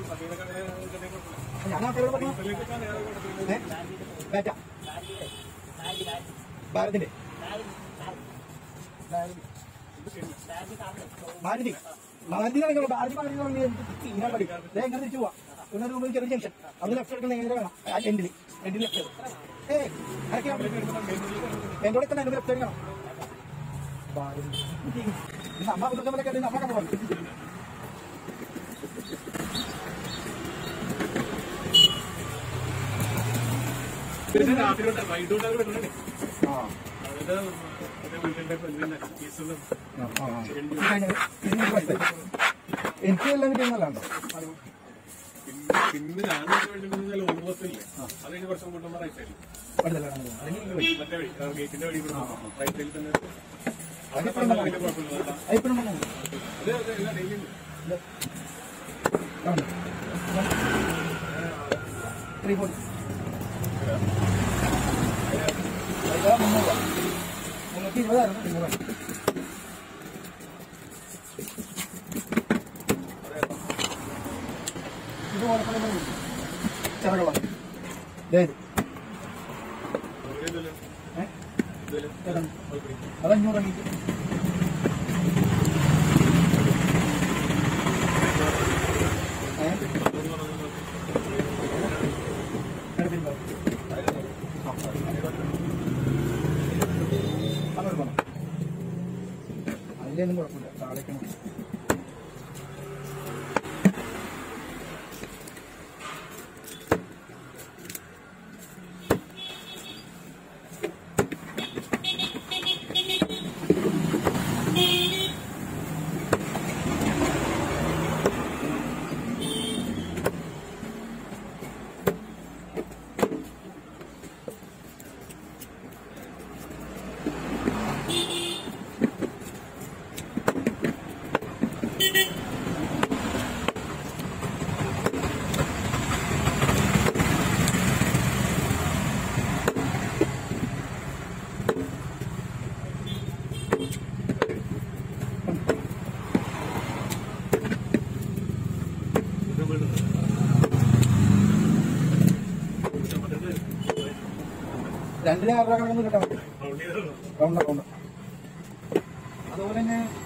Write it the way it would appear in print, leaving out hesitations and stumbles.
ഭാരതിന്റെ ഭാരതി ഭാരതി ഭാരതി എങ്ങനെ തിരിച്ചു പോവാം ഒരു രൂപ ചെറിയ ജംഗ്ഷൻ അവിടെ ലെഫ്റ്റ് എടുക്കുന്ന നേരെ വേണം എൻഡിൽ ലെഫ്റ്റ് എന്റെ കൂടെ തന്നെ എന്റെ ലെഫ്റ്റ് എടുക്കണം നമ്മ കുടുംബത്തിലൊക്കെ നമ്മ പോകണം എനിക്ക് എല്ലാം കിട്ടുന്നല്ലോ പിന്നെ ഞാൻ ഓർമ്മത്തില്ലേ അത് കഴിഞ്ഞ് കുറച്ചും കൂട്ടുമ്പോ റൈറ്റ് സൈഡിൽ മറ്റേ വഴി ഗേറ്റിന്റെ വഴി റൈറ്റ് സൈഡിൽ തന്നെ അതഞ്ഞൂറ് അതിലൊന്നും കുഴപ്പമില്ല താഴേക്ക് രണ്ടിന് 6 രൂപ കണക്കൊന്നും കിട്ടാൻ പറ്റും റൗണ്ട് അതുപോലെ തന്നെ